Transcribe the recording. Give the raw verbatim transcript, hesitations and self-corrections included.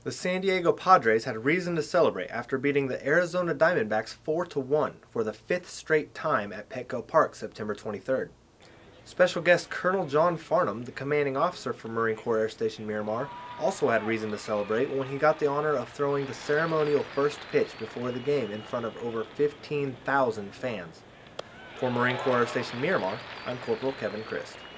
The San Diego Padres had reason to celebrate after beating the Arizona Diamondbacks four to one for the fifth straight time at Petco Park September twenty-third. Special guest Colonel John Farnam, the commanding officer for Marine Corps Air Station Miramar, also had reason to celebrate when he got the honor of throwing the ceremonial first pitch before the game in front of over fifteen thousand fans. For Marine Corps Air Station Miramar, I'm Corporal Kevin Christ.